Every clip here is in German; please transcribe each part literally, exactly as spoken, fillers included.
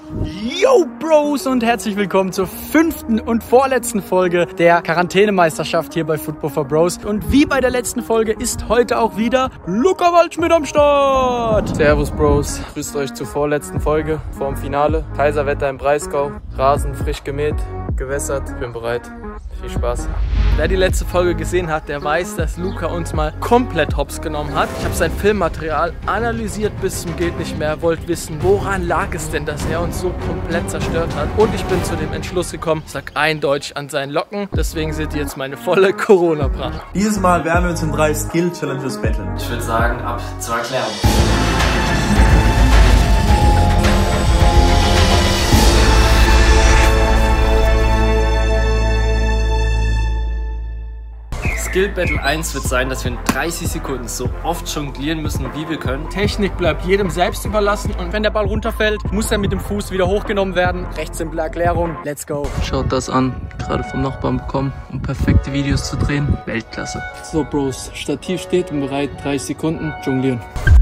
Yo Bros und herzlich willkommen zur fünften und vorletzten Folge der Quarantänemeisterschaft hier bei Football for Bros. Und wie bei der letzten Folge ist heute auch wieder Luca Waldschmidt am Start. Servus Bros, grüßt euch zur vorletzten Folge vorm Finale. Kaiserwetter im Breisgau, Rasen frisch gemäht, gewässert. Ich bin bereit. Viel Spaß. Wer die letzte Folge gesehen hat, der weiß, dass Luca uns mal komplett hops genommen hat. Ich habe sein Filmmaterial analysiert bis zum geht nicht mehr. Wollt wissen, woran lag es denn, dass er uns so komplett zerstört hat? Und ich bin zu dem Entschluss gekommen, ich sag eindeutig an seinen Locken. Deswegen seht ihr jetzt meine volle Corona-Pracht. Dieses Mal werden wir uns in drei Skill-Challenges battlen. Ich würde sagen, ab zur Erklärung. Skill Battle eins wird sein, dass wir in dreißig Sekunden so oft jonglieren müssen, wie wir können. Technik bleibt jedem selbst überlassen und wenn der Ball runterfällt, muss er mit dem Fuß wieder hochgenommen werden. Recht simple Erklärung. Let's go. Schaut das an, gerade vom Nachbarn bekommen, um perfekte Videos zu drehen. Weltklasse. So Bros, Stativ steht und bereit, dreißig Sekunden, jonglieren.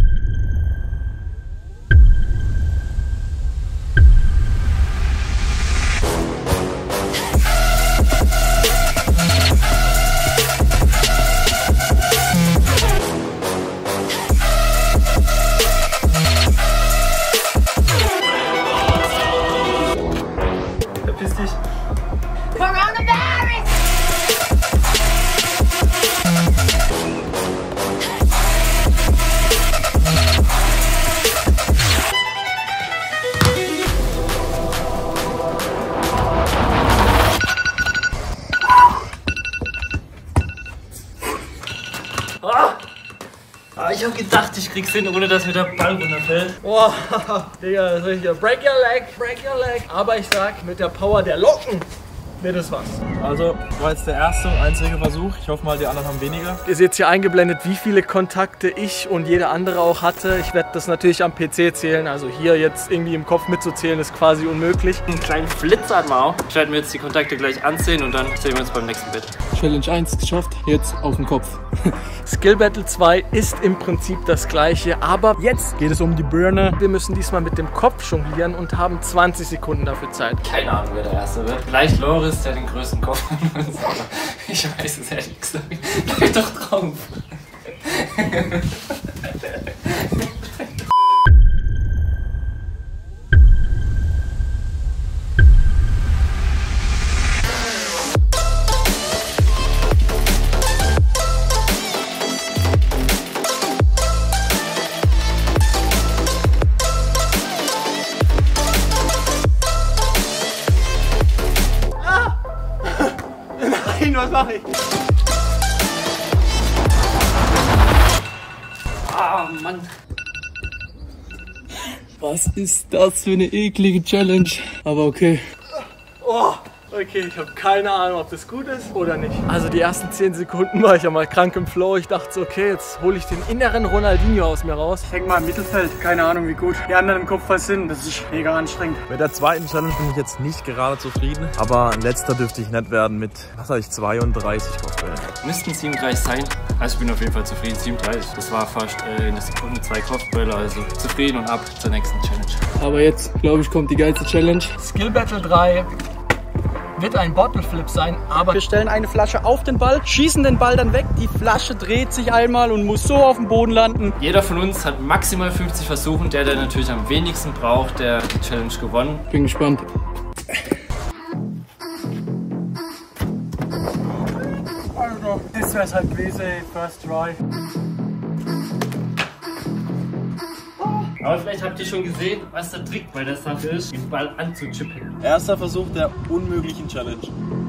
Ah, ich hab gedacht, ich krieg's hin, ohne dass mir der Ball runterfällt. Boah, Digga, das ist richtig. Break your leg, break your leg. Aber ich sag, mit der Power der Locken wird es was. Also, war jetzt der erste und einzige Versuch. Ich hoffe mal, die anderen haben weniger. Ihr seht hier eingeblendet, wie viele Kontakte ich und jeder andere auch hatte. Ich werde das natürlich am P C zählen. Also hier jetzt irgendwie im Kopf mitzuzählen, ist quasi unmöglich. Einen kleinen Flitzer hatten wir auch. Ich werde mir jetzt die Kontakte gleich ansehen und dann sehen wir uns beim nächsten Bett. Challenge eins geschafft, jetzt auf den Kopf. Skill Battle zwei ist im Prinzip das gleiche, aber jetzt geht es um die Birne. Wir müssen diesmal mit dem Kopf jonglieren und haben zwanzig Sekunden dafür Zeit. Keine Ahnung, wer der Erste wird. Vielleicht Loris, der den größten Kopf hat. Ich weiß es ehrlich gesagt. Bleib doch drauf. Was mache ich? Ah, Mann. Was ist das für eine eklige Challenge? Aber okay. Oh, okay, ich habe keine Ahnung, ob das gut ist oder nicht. Also die ersten zehn Sekunden war ich ja mal krank im Flow. Ich dachte so, okay, jetzt hole ich den inneren Ronaldinho aus mir raus. Ich denke mal im Mittelfeld, keine Ahnung wie gut die anderen im Kopf was sind. Das ist mega anstrengend. Mit der zweiten Challenge bin ich jetzt nicht gerade zufrieden. Aber ein letzter dürfte ich nicht werden mit, was habe ich, zweiunddreißig Kopfbällen. Müssten siebenunddreißig sein. Also ich bin auf jeden Fall zufrieden. siebenunddreißig. Das war fast äh, in der Sekunde zwei Kopfbälle. Also zufrieden und ab zur nächsten Challenge. Aber jetzt, glaube ich, kommt die geilste Challenge. Skill Battle drei wird ein Bottle Flip sein, aber wir stellen eine Flasche auf den Ball, schießen den Ball dann weg, die Flasche dreht sich einmal und muss so auf dem Boden landen. Jeder von uns hat maximal fünfzig Versuche. Der, der natürlich am wenigsten braucht, der hat die Challenge gewonnen. Bin gespannt. Also, das wär's halt gewesen, first try. Aber vielleicht habt ihr schon gesehen, was der Trick bei der Sache ist, den Ball anzuchippen. Erster Versuch der unmöglichen Challenge.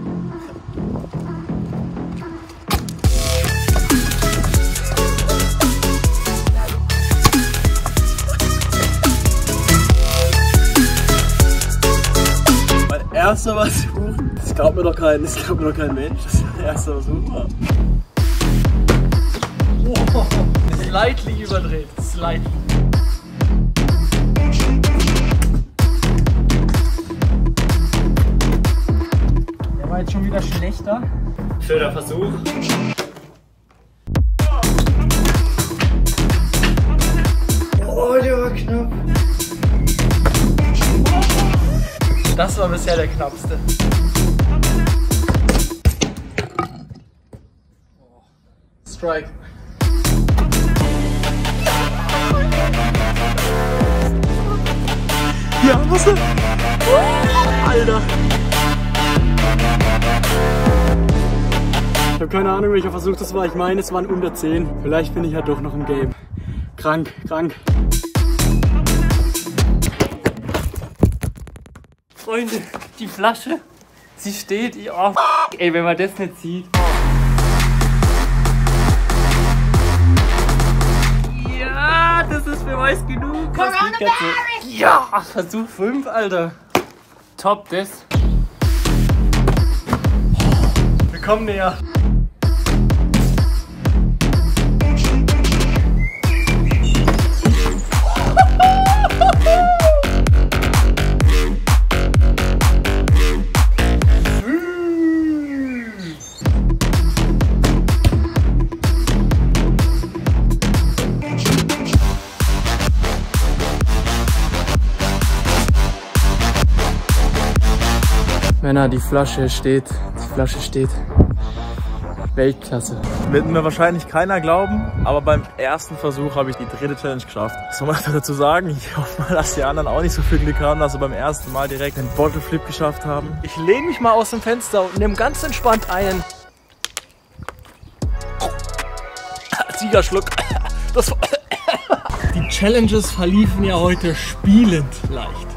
Mein erster Versuch, das glaubt mir doch kein, das glaubt mir doch kein Mensch, dass das mein erster Versuch war. Oh, slightly überdreht, slightly. war jetzt schon wieder schlechter. Schöner Versuch. Oh, der war knapp. Das war bisher der knappste. Strike. Ja, was denn? Alter. Ich habe keine Ahnung, welcher Versuch das war. Ich meine, es waren unter zehn. Vielleicht bin ich ja doch noch im Game. Krank, krank. Freunde, die Flasche, sie steht. Oh, ey, wenn man das nicht sieht. Ja, das ist für weiß genug. Coronavirus! Ja, Versuch fünf, Alter. Top, das. Wir kommen näher. Männer, die Flasche steht, die Flasche steht. Weltklasse. Wird mir wahrscheinlich keiner glauben, aber beim ersten Versuch habe ich die dritte Challenge geschafft. Was soll man dazu sagen? Ich hoffe mal, dass die anderen auch nicht so viel Glück haben, dass sie beim ersten Mal direkt den Bottle Flip geschafft haben. Ich lehne mich mal aus dem Fenster und nehme ganz entspannt einen Siegerschluck. Das war die Challenges verliefen ja heute spielend leicht.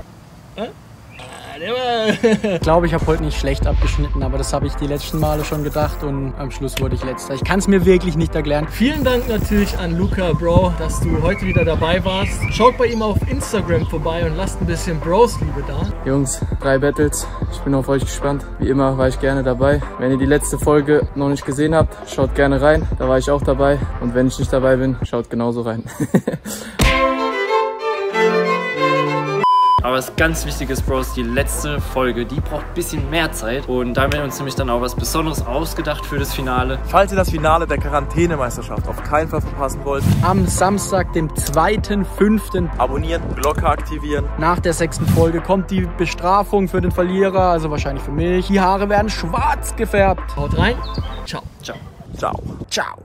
Ich glaube, ich habe heute nicht schlecht abgeschnitten, aber das habe ich die letzten Male schon gedacht und am Schluss wurde ich letzter. Ich kann es mir wirklich nicht erklären. Vielen Dank natürlich an Luca, Bro, dass du heute wieder dabei warst. Schaut bei ihm auf Instagram vorbei und lasst ein bisschen Bros-Liebe da. Jungs, drei Battles. Ich bin auf euch gespannt. Wie immer war ich gerne dabei. Wenn ihr die letzte Folge noch nicht gesehen habt, schaut gerne rein. Da war ich auch dabei. Und wenn ich nicht dabei bin, schaut genauso rein. Aber was ganz wichtig ist, Bros, die letzte Folge, die braucht ein bisschen mehr Zeit. Und da haben wir uns nämlich dann auch was Besonderes ausgedacht für das Finale. Falls ihr das Finale der Quarantänemeisterschaft auf keinen Fall verpassen wollt, Am Samstag, dem zweiten fünften abonnieren, Glocke aktivieren. nach der sechsten Folge kommt die Bestrafung für den Verlierer, also wahrscheinlich für mich. Die Haare werden schwarz gefärbt. Haut rein. Ciao. Ciao. Ciao. Ciao.